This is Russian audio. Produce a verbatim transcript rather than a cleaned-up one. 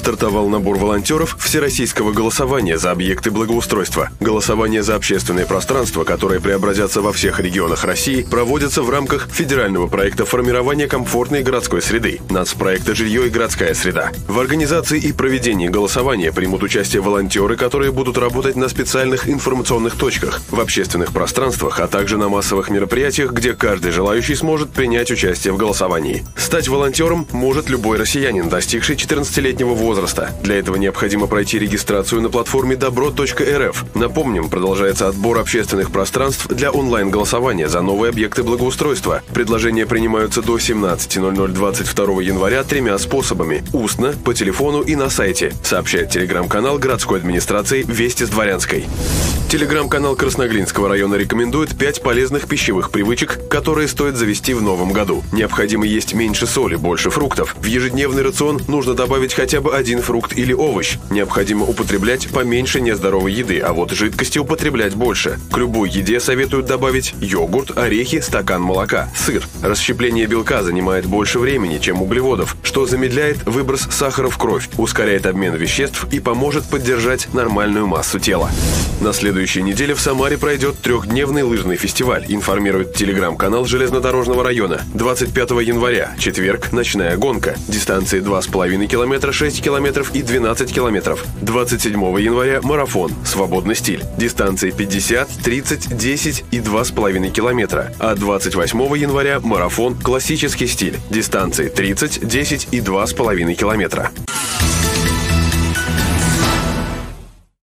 Стартовал набор волонтеров всероссийского голосования за объекты благоустройства. Голосование за общественное пространство, которое преобразятся во всех регионах России, проводится в рамках федерального проекта формирования комфортной городской среды, нацпроекта «Жилье и городская среда». В организации и проведении голосования примут участие волонтеры, которые будут работать на специальных информационных точках, в общественных пространствах, а также на массовых мероприятиях, где каждый желающий сможет принять участие в голосовании. Стать волонтером может любой россиянин, достигший четырнадцатилетнего возраста. Для этого необходимо пройти регистрацию на платформе добро точка эр эф. Напомним, продолжается отбор общественных пространств для онлайн-голосования за новые объекты благоустройства. Предложения принимаются до семнадцати ноль-ноль двадцать второго января тремя способами – устно, по телефону и на сайте, сообщает телеграм-канал городской администрации «Вести с Дворянской». Телеграм-канал Красноглинского района рекомендует пять полезных пищевых привычек, которые стоит завести в новом году. Необходимо есть меньше соли, больше фруктов. В ежедневный рацион нужно добавить хотя бы один фрукт или овощ. Необходимо употреблять поменьше нездоровой еды, а вот жидкости употреблять больше. К любой еде советуют добавить йогурт, орехи, стакан молока, сыр. Расщепление белка занимает больше времени, чем углеводов, что замедляет выброс сахара в кровь, ускоряет обмен веществ и поможет поддержать нормальную массу тела. На следующей неделе в Самаре пройдет трехдневный лыжный фестиваль, информирует телеграм-канал железнодорожного района. двадцать пятого января, четверг, ночная гонка. Дистанции два с половиной километра, шесть километров и двенадцать километров. двадцать седьмого января марафон «Свободный стиль». Дистанции пятьдесят, тридцать, десять и два с половиной километра. А двадцать восьмого января марафон «Классический стиль». Дистанции тридцать, десять и два с половиной километра.